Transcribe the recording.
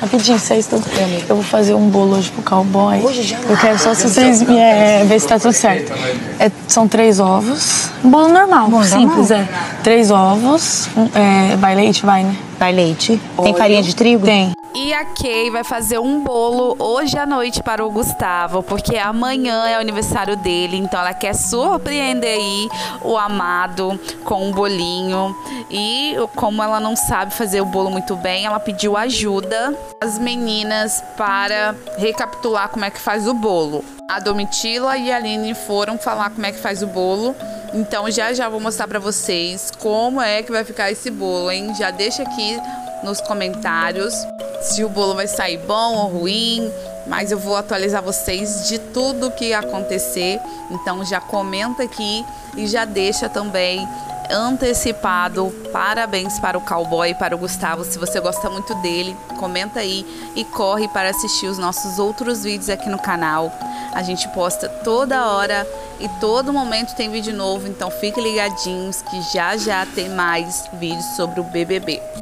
Rapidinho, vocês tudo. Eu vou fazer um bolo hoje pro cowboy. Hoje já? Eu quero só se vocês ver se tá tudo certo. São 3 ovos. Um bolo normal, simples, normal. 3 ovos. Vai leite? Vai, né? Vai leite. Tem farinha de trigo? Tem. E a Kay vai fazer um bolo hoje à noite para o Gustavo, porque amanhã é o aniversário dele, então ela quer surpreender aí o amado com um bolinho. E como ela não sabe fazer o bolo muito bem, ela pediu ajuda às meninas para recapitular como é que faz o bolo. A Domitila e a Aline foram falar como é que faz o bolo. Então já vou mostrar para vocês como é que vai ficar esse bolo, hein? Já deixa aqui nos comentários se o bolo vai sair bom ou ruim, mas eu vou atualizar vocês de tudo que acontecer. Então já comenta aqui e já deixa também antecipado parabéns para o cowboy e para o Gustavo. Se você gosta muito dele, comenta aí e corre para assistir os nossos outros vídeos aqui no canal. A gente posta toda hora e todo momento tem vídeo novo, então fiquem ligadinhos que já tem mais vídeos sobre o BBB.